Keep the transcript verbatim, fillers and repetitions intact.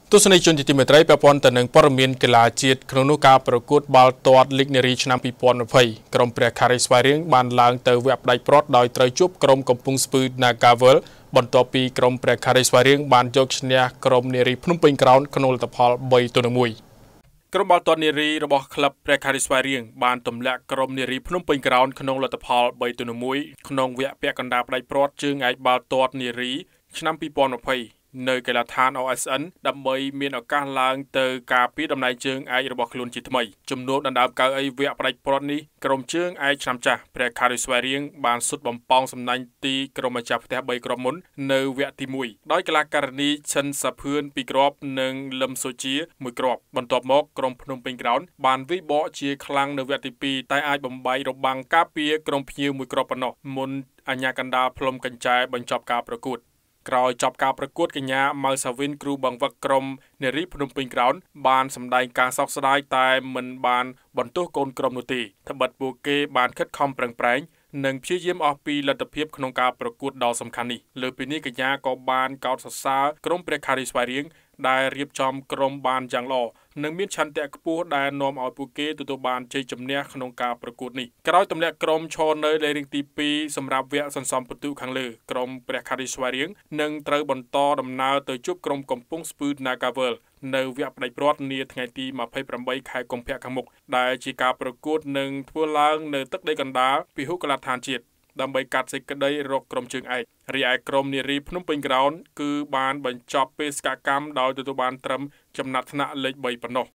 ទស្សនិកជនជាទីមេត្រីពាក់ព័ន្ធទៅនឹងព័ត៌មានកីឡាជាតិក្នុងនោះការប្រកួតបាល់ទាត់លីកនារីឆ្នាំពីរពាន់ยี่สิบក្រុមព្រះខ័រិស្វារៀងបានឡើងទៅវគ្គផ្ដាច់ព្រ័ត្រដោយត្រូវជួបក្រុមកំពង់ស្ពឺ Nagavel បន្ទាប់ពីក្រុមព្រះខ័រិស្វារៀងបានយកឈ្នះក្រុមនារីភ្នំពេញក្រោនក្នុងលទ្ធផលបីទៅមួយក្រុមបាល់ទាត់នារីរបស់ក្លឹបព្រះខ័រិស្វារៀងបានទម្លាក់ក្រុមនារីភ្នំពេញក្រោនក្នុងលទ្ធផលបីទៅមួយក្នុងវគ្គពាក់កណ្ដាលផ្ដាច់ព្រ័ត្រជើងឯកបាល់ទាត់នារីឆ្នាំពីរពាន់ยี่สิบនៅកីឡដ្ឋាន โอ เอส เอ็น ដើម្បីមានឱកាសឡើងទៅការពារតំណែងជើងឯករបស់ខ្លួនជាថ្មីជំនួបដណ្ដើមកៅអីវគ្គផ្ដាច់ព្រ័ត្រនេះក្រុមជើងឯកឆ្នាំចាស់ព្រះខ័រិស្វារៀងបានសុទ្ធបំពងសំណាញ់ទីក្រុមម្ចាស់ផ្ទះបីគ្រាប់មុននៅវគ្គទីមួយដោយកីឡាការិនីឈិនសាភឿនពីរគ្រាប់និងលឹមសូជាមួយគ្រាប់បន្ទាប់មកក្រុមភ្នំពេញក្រោនបានវិបកជាខ្លាំងនៅវគ្គទីពីរតែអាចបំបីរបាំងការពារក្រុមភ្ញៀវមួយគ្រាប់ប៉ុណ្ណោះមុនអាញាកណ្ដាលផ្លុំកញ្ចែបញ្ចប់ការប្រកួតក្រោយចប់ការប្រកួតកញ្ញាម៉ៅសាវិនគ្រូបង្វឹកក្រុមនារីភ្នំពេញក្រោនបានសម្ដែងការសោកស្ដាយតែមិនបានបន្ទោសកូនក្រុមនោះទេត្បិតពួកគេបានខិតខំប្រឹងប្រែងនិងព្យាយាមអស់ពីលទ្ធភាពក្នុងការប្រកួតដ៏សំខាន់នេះលើពីនេះកញ្ញាក៏បានកោតសរសើរក្រុមព្រះខ័រិស្វារៀងដែលរៀបចំក្រុមបានយ៉ាងល្អនិងមានឆន្ទៈខ្ពស់ដែលនាំឲ្យពួកគេទទួលបានជ័យជំនះក្នុងការប្រកួតនេះក្រោយទម្លាក់ក្រុមឈរនៅលេខរៀងទីពីរសម្រាប់វគ្គសន្សំពិន្ទុខាងលើក្រុមព្រះខ័រិស្វារៀងនឹងត្រូវបន្តដំណើរទៅជួបក្រុមកំពង់ស្ពឺ Nagavel នៅវគ្គផ្ដាច់ព្រ័ត្រនាថ្ងៃទីยี่สิบแปดខែកុម្ភៈខាងមុខដែលជាការប្រកួតនឹងធ្វើឡើងនៅទឹកដីកណ្ដាលពិហុកីឡដ្ឋានជាតិដើម្បីកាត់សេចក្តីរកក្រុមជើងឯករីឯក្រុមនារីភ្នំពេញក្រោនគឺបានបញ្ចប់បេសកកម្មដោយទទួលបានត្រឹមចំណាត់ថ្នាក់លេខបីប៉ុណ្ណោះ